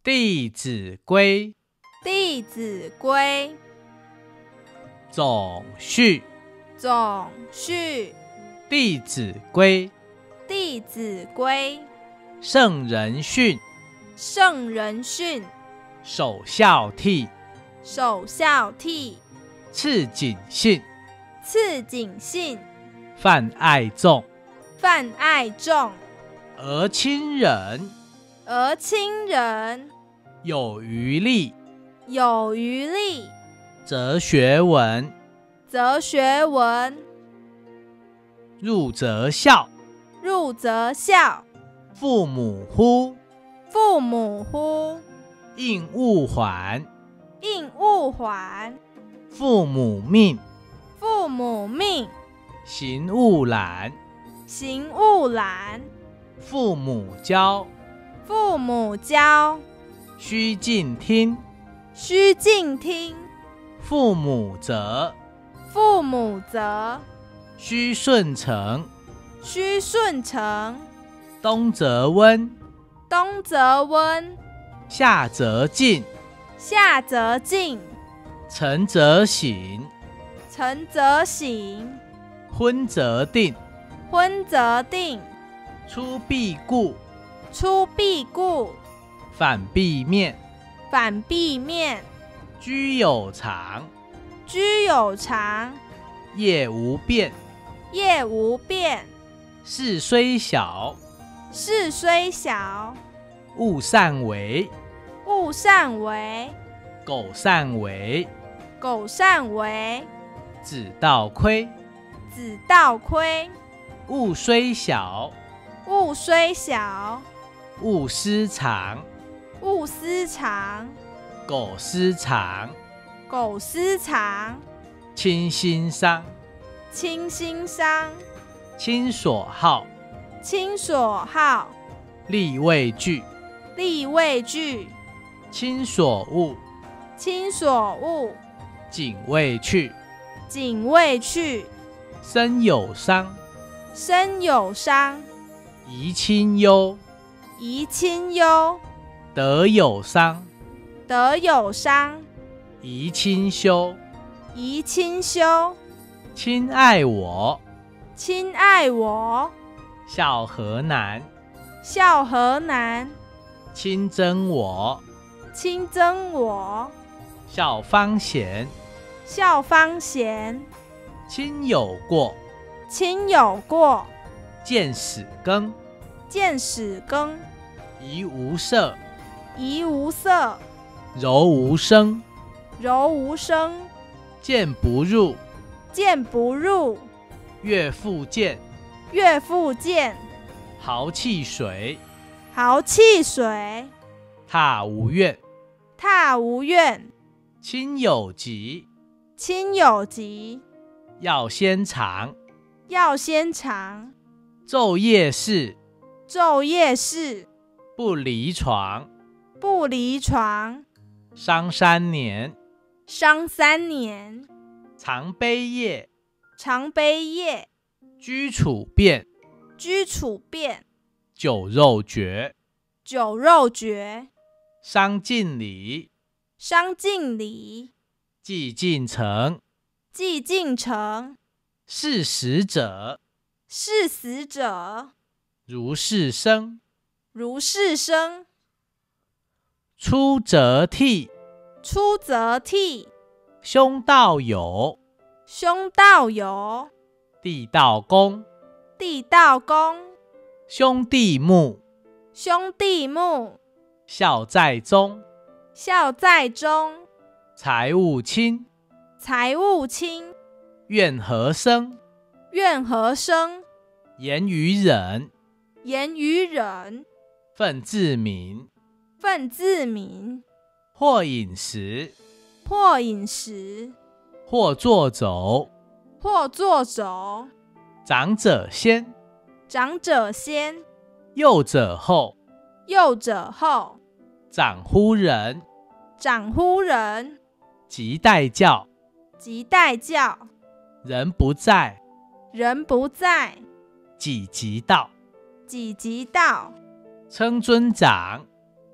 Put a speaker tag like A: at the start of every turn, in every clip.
A: 弟子规，
B: 弟子规，
A: 总序。
B: 总序。
A: 弟子规，
B: 弟子规，
A: 圣人训，
B: 圣人训，
A: 首孝悌，
B: 首孝悌，
A: 次谨信，
B: 次谨信，
A: 泛爱众，
B: 泛爱众，
A: 而亲仁，
B: 而亲仁，
A: 有余力，
B: 有余力，
A: 则学文，
B: 则学文，
A: 入则孝，
B: 入则孝，
A: 父母呼，
B: 父母呼，
A: 应勿缓，
B: 应勿缓，
A: 父母命，
B: 父母命，
A: 行勿懒，
B: 行勿懒，
A: 父母教，
B: 父母教，
A: 须敬听，
B: 须敬听，
A: 父母责，
B: 父母责，
A: 须顺承，
B: 须顺承，
A: 冬则温，
B: 冬则温，
A: 夏则静，
B: 夏则静，
A: 晨则省，
B: 晨则省，
A: 昏则定，
B: 昏则定，
A: 出必固，
B: 出必固，
A: 反必面，
B: 反必面，
A: 居有常，
B: 居有常，
A: 业无变，
B: 业无变，
A: 事虽小，
B: 事虽小，
A: 勿擅为，
B: 勿擅为，
A: 苟擅为，
B: 苟擅为，
A: 子道亏，
B: 子道亏，
A: 物虽小，
B: 物虽小，
A: 勿私藏，
B: 勿私藏，
A: 苟私藏，
B: 苟私藏，
A: 亲心伤，
B: 亲心伤，
A: 亲所好，
B: 亲所好，
A: 力畏惧，
B: 力畏惧，
A: 亲所恶，
B: 亲所恶，
A: 谨畏去，
B: 谨畏去，
A: 身有伤，
B: 身有伤，
A: 贻亲忧，
B: 贻亲忧，
A: 德有伤，
B: 德有伤，
A: 贻亲羞，
B: 贻亲羞，
A: 亲爱我，
B: 亲爱我，
A: 孝何难，
B: 孝何难，
A: 亲憎我，
B: 亲憎我，
A: 孝方贤，
B: 孝方贤，
A: 亲有过，
B: 亲有过，
A: 见使更，
B: 见使更，
A: 怡无色，
B: 怡无色，
A: 柔无声，
B: 柔无声，
A: 谏不入，
B: 谏不入，
A: 悦复见，
B: 悦复见，
A: 豪气水，
B: 豪气水，
A: 踏无怨，
B: 踏无怨，
A: 亲有疾，
B: 亲有疾，
A: 要先尝，
B: 要先尝，
A: 昼夜侍，
B: 昼夜侍，
A: 不离床，
B: 不离床，
A: 伤3年，
B: 伤3年，
A: 常悲夜，
B: 常悲夜，
A: 居处变，
B: 居处变，
A: 酒肉绝，
B: 酒肉绝，
A: 伤尽礼，
B: 伤尽礼，
A: 既尽诚，
B: 既尽诚，
A: 事死者，
B: 事死者，
A: 如是生，
B: 如是生，
A: 出则悌，
B: 出则悌，
A: 兄道友，
B: 兄道友，
A: 弟道恭，
B: 弟道恭，
A: 兄弟睦，
B: 兄弟睦，
A: 孝在中，
B: 孝在中，
A: 财物轻，
B: 财物轻，
A: 怨何生，
B: 怨何生，
A: 言语忍，
B: 言语忍，
A: 忿自泯，
B: 忿自泯，
A: 或饮食，
B: 或饮食，
A: 或坐走，
B: 或坐走，
A: 长者先，
B: 长者先，
A: 幼者后，
B: 幼者后，
A: 长乎人，
B: 长乎人，
A: 即待教，
B: 即待教，
A: 人不在，
B: 人不在，
A: 己即到，
B: 己即到，
A: 称尊长，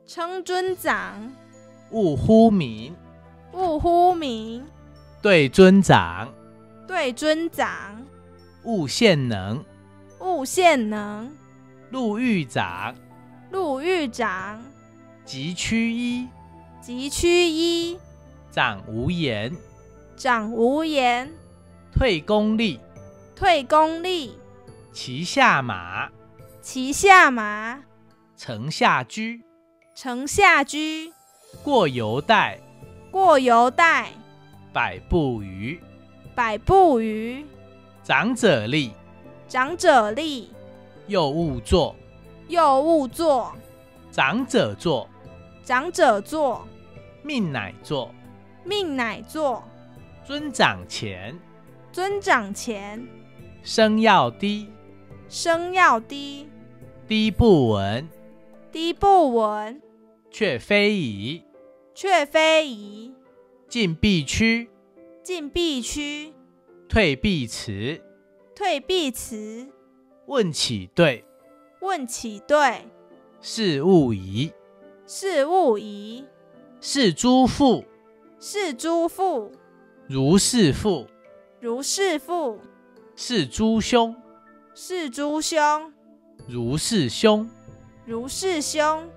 B: 称尊长，
A: 勿呼名，
B: 勿呼名，
A: 对尊长，
B: 对尊长，
A: 勿献能，
B: 勿献能，
A: 陆狱长，
B: 陆狱长，
A: 疾趋一，
B: 疾趋一，
A: 长无言，
B: 长无言，
A: 退公力，
B: 退公力，
A: 骑下马，
B: 骑下马，
A: 城下居，
B: 城下居，
A: 过犹带，
B: 过犹带，
A: 百步余，
B: 百步余，
A: 长者立，
B: 长者立，
A: 又勿坐，
B: 又勿坐，
A: 长者坐，
B: 长者坐，
A: 命乃坐，
B: 命乃坐，
A: 尊长前，
B: 尊长前，
A: 声要低，
B: 声要低，
A: 低不闻，
B: 低不闻，
A: 却非宜，
B: 却非宜，
A: 进必趋，
B: 进必趋，
A: 退必迟，
B: 退必迟，
A: 问起对，
B: 问起对，
A: 是勿疑，
B: 是勿疑，
A: 是诸父，
B: 是诸父，
A: 如是父，
B: 如是父，
A: 是诸兄，
B: 是诸兄，
A: 如是兄，
B: 如是兄，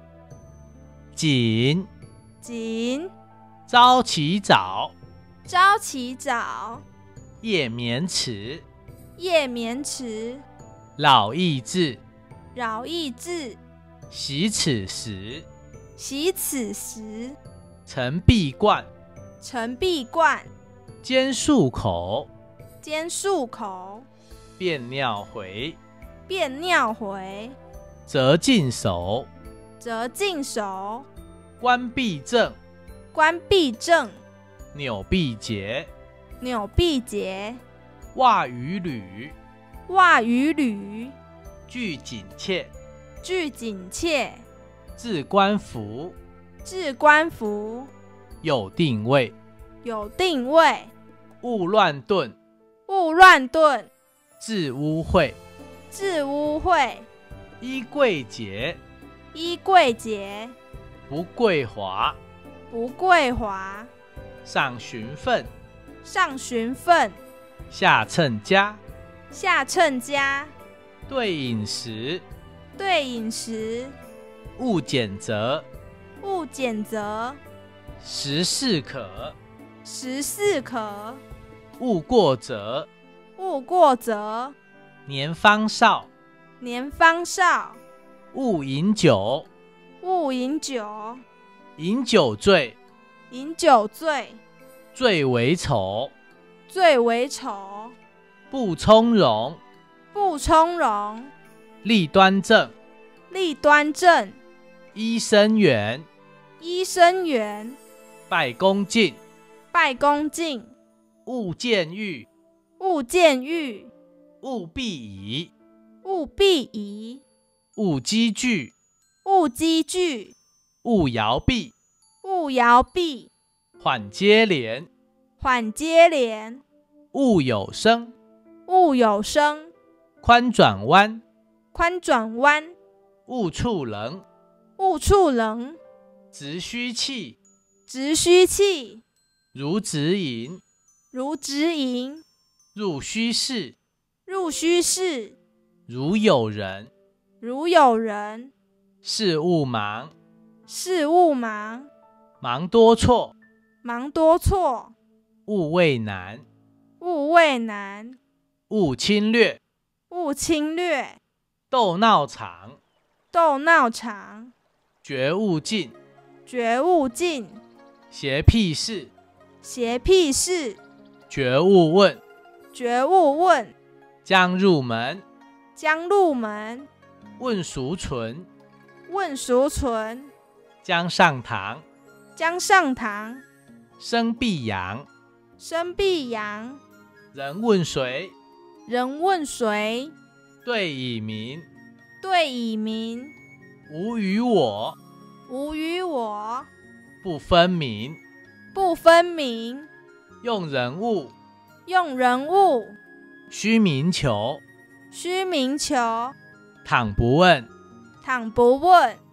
A: 谨，
B: 谨，
A: 朝起早，
B: 朝起早，
A: 夜眠迟，
B: 夜眠迟，
A: 老易至，
B: 扰易至，
A: 习此时，
B: 习此时，
A: 晨必冠，
B: 晨必冠，
A: 兼漱口，
B: 兼漱口，
A: 便尿回，
B: 便尿回，
A: 则净手，
B: 则净手，
A: 关闭正，
B: 关闭正，
A: 纽必结，
B: 纽必结，
A: 袜与履，
B: 袜与履，
A: 俱紧切，
B: 俱紧切，
A: 置冠服，
B: 置冠服，
A: 有定位，
B: 有定位，
A: 勿乱顿，
B: 勿乱顿，
A: 致污秽，
B: 致污秽，
A: 衣贵洁，
B: 衣贵洁，
A: 不贵华，
B: 不贵华，
A: 上循分，
B: 上循分，
A: 下称家，
B: 下称家，
A: 对饮食，
B: 对饮食，
A: 勿拣择，
B: 勿拣择，
A: 时适可，
B: 时适可，
A: 勿过则，
B: 勿过则，
A: 年方少，
B: 年方少，
A: 勿饮酒，
B: 勿饮酒，
A: 饮酒醉，
B: 饮酒醉，
A: 最为丑，
B: 最为丑，
A: 不从容，
B: 不从容，
A: 立端正，
B: 立端正，
A: 揖生圆，
B: 揖生圆，
A: 拜恭敬，
B: 拜恭敬，
A: 勿见欲，
B: 勿见欲，
A: 勿必疑，
B: 勿必疑，
A: 勿积聚，
B: 勿积聚，
A: 勿摇臂，
B: 勿摇臂，
A: 缓接连，
B: 缓接连，
A: 勿有声，
B: 勿有声，
A: 宽转弯，
B: 宽转弯，
A: 勿触棱，
B: 勿触棱，
A: 直虚气，
B: 直虚气，
A: 如直吟，
B: 如直吟，
A: 入虚室，
B: 入虚室，
A: 如有人，
B: 如有人，
A: 事勿忙，
B: 事勿忙，
A: 忙多错，
B: 忙多错，
A: 勿畏难，
B: 勿畏难，
A: 勿侵略，
B: 勿侵略，
A: 斗闹场，
B: 斗闹场，
A: 绝勿近，
B: 绝勿近，
A: 邪僻事，
B: 邪僻事，
A: 绝勿问，
B: 绝勿问，
A: 将入门，
B: 将入门，
A: 问孰存，
B: 问孰存，
A: 将上堂，
B: 将上堂，
A: 生必扬，
B: 生必扬，
A: 人问谁，
B: 人问谁，
A: 对以明，
B: 对以明，
A: 无与我，
B: 无与我，
A: 不分明，
B: 不分明，
A: 用人物，
B: 用人物，
A: 须明求，
B: 须明求，
A: 倘不问，
B: 倘不问，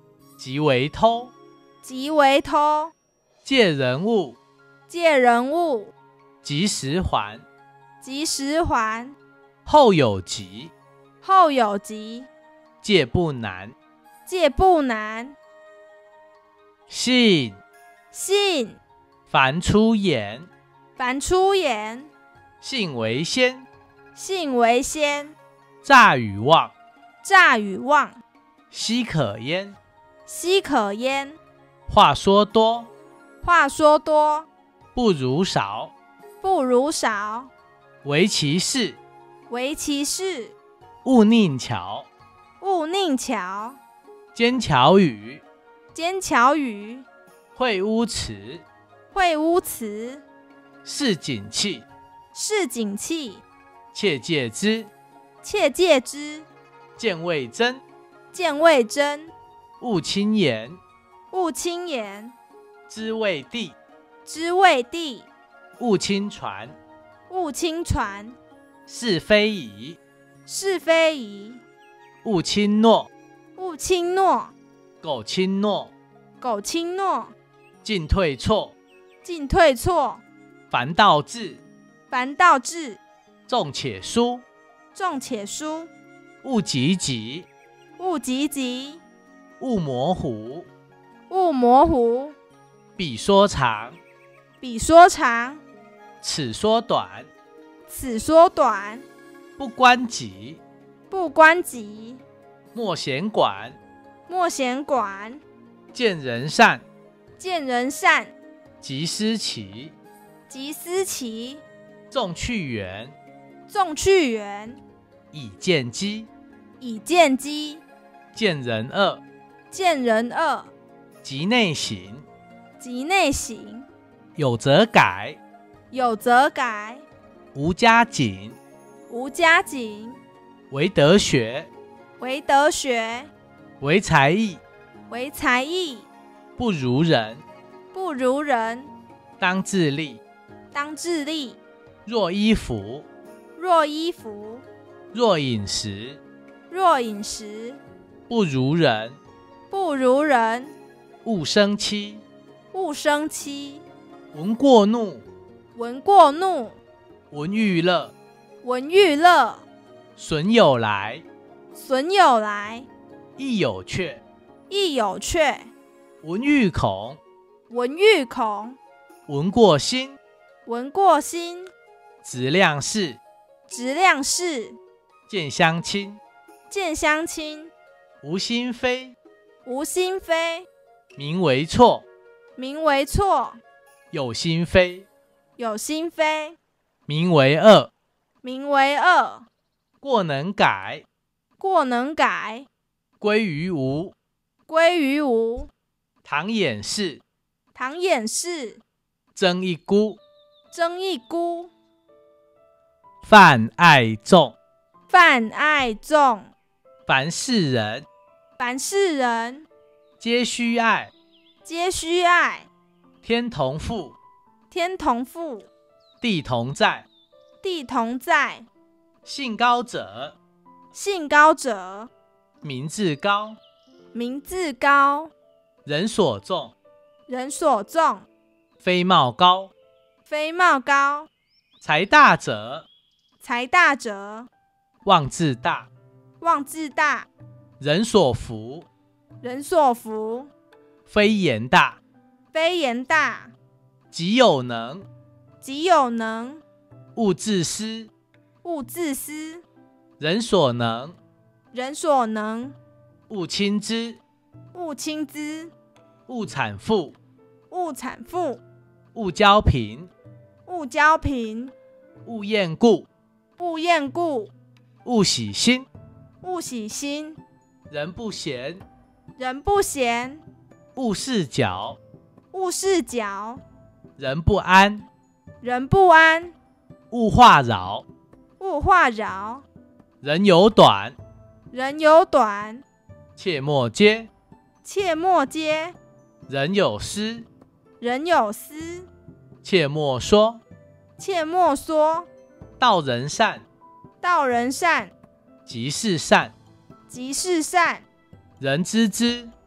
A: 即为偷。
B: 即为偷。
A: 借人物，
B: 借人物，
A: 及时还。
B: 及时还。
A: 后有急，
B: 后有急，
A: 借不难。
B: 借不难。
A: 信，
B: 信，
A: 凡出言，
B: 凡出言，
A: 信为先。
B: 信为先。
A: 诈与妄，
B: 诈与妄，
A: 奚可焉？
B: 奚可焉？
A: 话说多，
B: 话说多，
A: 不如少。
B: 不如少。
A: 唯其事，
B: 唯其事，
A: 勿佞巧。
B: 勿佞巧。
A: 奸巧语，
B: 奸巧语，
A: 会污词，
B: 会污词，
A: 是警器。
B: 是警器。
A: 切戒之，
B: 切戒之。
A: 见未真，
B: 见未真，
A: 勿轻言。
B: 勿轻言。
A: 知未地，
B: 知未地，
A: 勿轻传。
B: 勿轻传。
A: 是非疑，
B: 是非疑，
A: 勿轻诺。
B: 勿轻诺。
A: 苟轻诺，
B: 苟轻诺，
A: 进退错。
B: 进退错。
A: 凡道至，
B: 凡道至，
A: 重且疏。
B: 重且疏。
A: 勿急急，
B: 勿急急，
A: 勿模糊。
B: 勿模糊。
A: 彼说长，
B: 彼说长，
A: 此说短。
B: 此说短。
A: 不关己，
B: 不关己，
A: 莫闲管。
B: 莫闲管。
A: 见人善，
B: 见人善，
A: 即思齐。
B: 即思齐。
A: 众去远，
B: 众去远，
A: 以见机。
B: 以见机。
A: 见人恶，
B: 见人恶，
A: 即内省。
B: 即内省。
A: 有则改，
B: 有则改，
A: 无加谨。
B: 无加谨。
A: 唯德学，
B: 唯德学，
A: 唯才艺，
B: 唯才艺，
A: 不如人。
B: 不如人。
A: 当自砺，
B: 当自砺。
A: 若衣服，
B: 若衣服，
A: 若饮食，
B: 若饮食，
A: 不如人。
B: 不如人。
A: 勿生戚，
B: 勿生戚。
A: 闻过怒，
B: 闻过怒，
A: 闻欲乐。
B: 闻欲乐。
A: 损有来，
B: 损有来，
A: 亦有却。
B: 亦有却。
A: 闻欲恐，
B: 闻欲恐，
A: 闻过心。
B: 闻过心。
A: 质量事，
B: 质量事，
A: 见相亲。
B: 见相亲。
A: 无心非，
B: 无心非，
A: 名为错。
B: 名为错。
A: 有心非，
B: 有心非，
A: 名为恶。
B: 名为恶。
A: 过能改，
B: 过能改，
A: 归于无。
B: 归于无。
A: 唐掩饰，
B: 唐掩饰，
A: 增一孤。
B: 增一孤。
A: 泛爱众，
B: 泛爱众，
A: 凡是人，
B: 凡是人，
A: 皆须爱。
B: 皆须爱。
A: 天同覆，
B: 天同覆，
A: 地同在。
B: 地同在。
A: 兴高者，
B: 兴高者，
A: 名自高。
B: 名自高。
A: 人所重，
B: 人所重，
A: 非貌高。
B: 非貌高。
A: 财大者，
B: 财大者，
A: 望自大。
B: 望自大。
A: 人所服，
B: 人所服，
A: 非言大。
B: 非言大。
A: 己有能，
B: 己有能，
A: 勿自私。
B: 勿自私。
A: 人所能，
B: 人所能，
A: 勿轻之。
B: 勿轻之。
A: 勿产妇，
B: 勿产妇，
A: 勿交贫。
B: 勿交贫，
A: 勿厌故，
B: 勿厌故，
A: 勿喜新。
B: 勿喜新。
A: 人不闲，
B: 人不闲，
A: 勿事搅。
B: 勿事搅。
A: 人不安，
B: 人不安，
A: 勿话扰。
B: 勿话扰。
A: 人有短，
B: 人有短，
A: 切莫揭。
B: 切莫揭。
A: 人有失，
B: 人有私，
A: 切莫说。
B: 切莫说。
A: 道人善，
B: 道人善，
A: 即是善。
B: 即是善。
A: 人知之，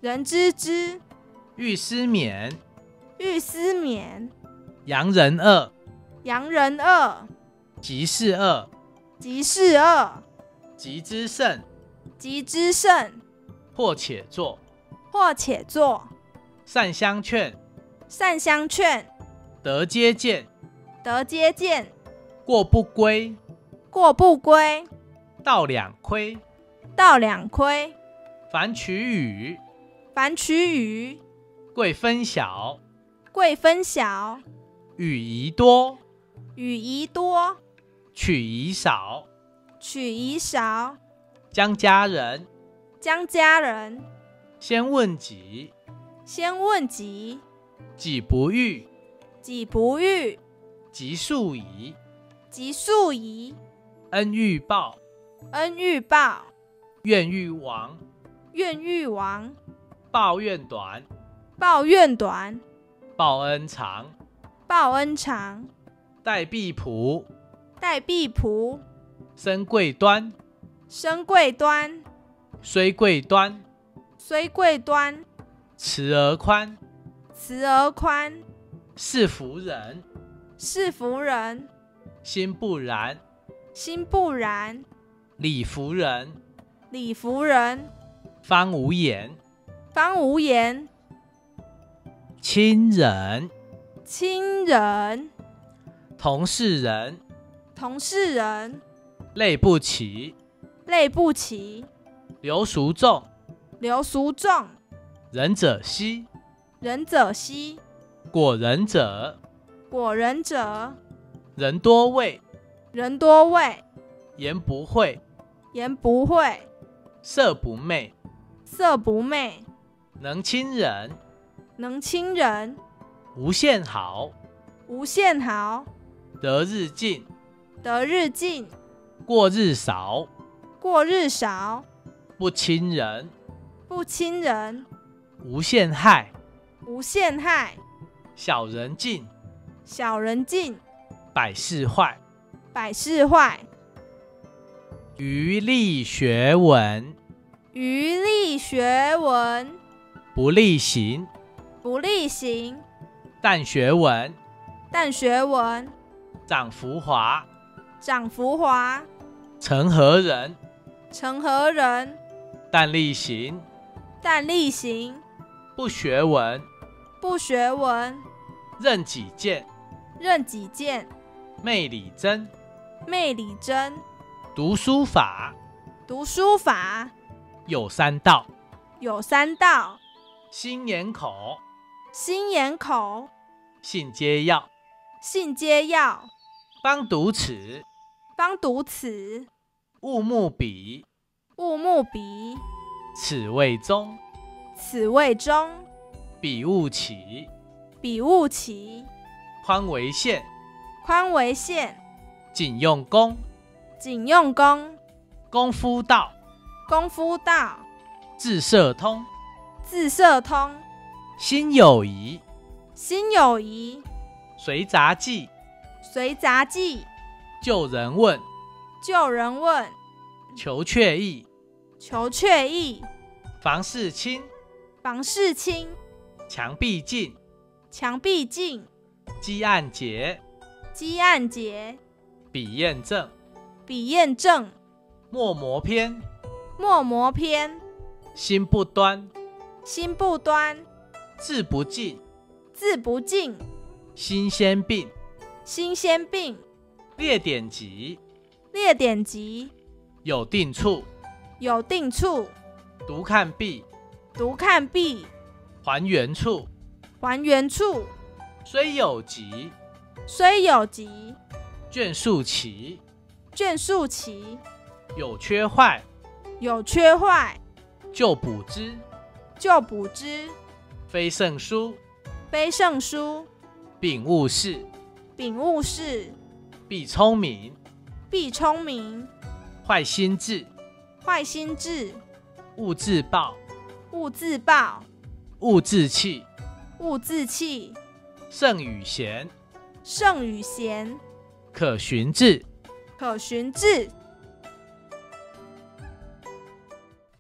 B: 人知之，
A: 欲思勉，
B: 欲思勉，
A: 洋人恶，
B: 洋人恶，
A: 即是恶，
B: 即是恶，
A: 即之胜，
B: 即之胜，
A: 或且作，
B: 或且作，
A: 善相劝，
B: 善相劝，
A: 得皆见，
B: 得皆见，
A: 过不归，
B: 过不归，
A: 道两亏，
B: 道两亏，
A: 凡取与，
B: 凡取与，
A: 贵分晓，
B: 贵分晓，
A: 与宜多，
B: 与宜多，
A: 取宜少，
B: 取宜少，
A: 将家人，
B: 将家人，
A: 先问己，
B: 先问己，
A: 己不欲，
B: 己不欲，
A: 即速矣，
B: 即速矣，
A: 恩欲报，
B: 恩欲报，
A: 怨欲亡，
B: 怨欲亡，
A: 报怨短，
B: 报怨短，
A: 报恩长，
B: 报恩长，
A: 待婢仆，
B: 待婢仆，
A: 身贵端，
B: 身贵端，
A: 虽贵端，
B: 虽贵端，
A: 慈而宽，
B: 慈而宽，
A: 是福人，
B: 是福人，
A: 心不然，
B: 心不然，
A: 理服人，
B: 理服人，
A: 方无言，
B: 方无言，
A: 亲人，
B: 亲人，
A: 同事人，
B: 同事人，
A: 类不齐，
B: 类不齐，
A: 流俗众，
B: 流俗众，
A: 仁者稀，
B: 仁者稀，
A: 果仁者，
B: 果仁者，
A: 人多畏，
B: 人多畏，
A: 言不讳，
B: 言不讳，
A: 色不昧，
B: 色不昧，
A: 能亲人，
B: 能亲人，
A: 无限好，
B: 无限好，
A: 得日进，
B: 得日进，
A: 过日少，
B: 过日少，
A: 不亲人，
B: 不亲人，
A: 无限害，
B: 无限害，
A: 小人进，
B: 小人进，
A: 百事坏。
B: 百事坏，
A: 余力学文，
B: 余力学文，
A: 不力行，
B: 不力行，
A: 但学文，
B: 但学文，
A: 长浮华，
B: 长浮华，
A: 成何人？
B: 成何人？
A: 但力行，
B: 但力行，
A: 不学文，
B: 不学文，
A: 任己见，
B: 任己见，
A: 昧理真，
B: 昧理真，
A: 读书法，
B: 读书法，
A: 有三道，
B: 有三道，
A: 心眼口，
B: 心眼口，
A: 信皆要，
B: 信皆要，
A: 方读此，
B: 方读此，
A: 勿慕彼，
B: 勿慕彼，
A: 此谓中，
B: 此谓中，
A: 彼勿起，
B: 彼勿齐，
A: 宽为限，
B: 宽为限，
A: 谨用功，
B: 谨用功，
A: 功夫道，
B: 功夫道，
A: 志社通，
B: 字社通，
A: 心有疑，
B: 心有疑，
A: 随杂记，
B: 随杂记，
A: 就人问，
B: 就人问，
A: 求确意，
B: 求确意，
A: 房事清，
B: 房事清，
A: 墙壁净，
B: 墙壁净，
A: 积案结，
B: 积案结，
A: 笔砚正，
B: 笔砚正，
A: 墨磨偏，
B: 墨磨偏，
A: 心不端，
B: 心不端，
A: 字不尽，
B: 字不尽，
A: 心先病，
B: 心先病，
A: 列典籍，
B: 列典籍，
A: 有定处，
B: 有定处，
A: 读看毕，
B: 读看毕，
A: 还原处，
B: 还原处，
A: 虽有急，
B: 虽有急，
A: 卷数齐，
B: 卷数齐，
A: 有缺坏，
B: 有缺坏，
A: 就补之，
B: 就补之，
A: 非圣书，
B: 非圣书，
A: 秉勿视，
B: 秉勿视，
A: 必聪明，
B: 必聪明，
A: 坏心智，
B: 坏心智，
A: 勿自暴，
B: 勿自暴，
A: 勿自弃，
B: 勿自弃，
A: 圣与贤，
B: 圣与贤，
A: 可循志，
B: 可循志。